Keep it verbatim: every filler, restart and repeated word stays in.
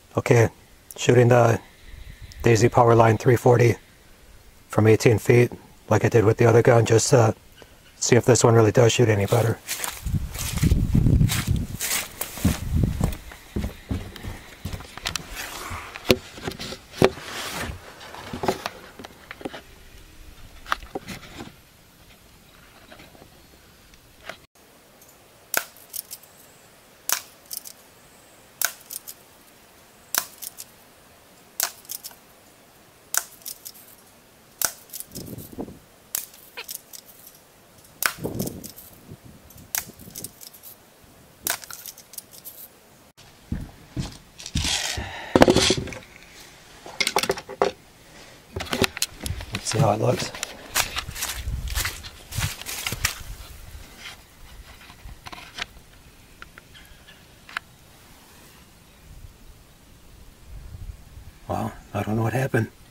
Okay, shooting the Daisy Powerline three forty from eighteen feet, like I did with the other gun, just uh, see if this one really does shoot any better. Let's see how it looks. Well, I don't know what happened.